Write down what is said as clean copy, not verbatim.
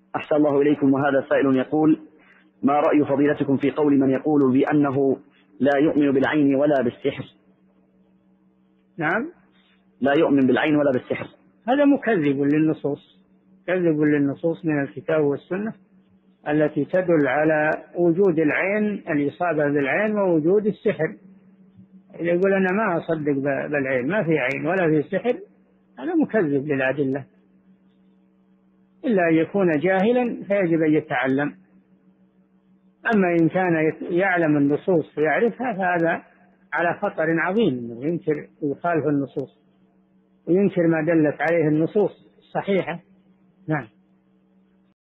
أحسن الله إليكم. وهذا سائل يقول: ما رأي فضيلتكم في قول من يقول بأنه لا يؤمن بالعين ولا بالسحر؟ نعم، لا يؤمن بالعين ولا بالسحر. هذا مكذب للنصوص، كذب للنصوص من الكتاب والسنة التي تدل على وجود العين، الإصابة بالعين، ووجود السحر. إذا يقول أنا ما أصدق بالعين، ما في عين ولا في سحر، هذا مكذب للأدلة. إلا أن يكون جاهلا فيجب أن يتعلم. أما إن كان يعلم النصوص ويعرفها فهذا على خطر عظيم، ينكر ويخالف النصوص وينكر ما دلت عليه النصوص الصحيحة. نعم.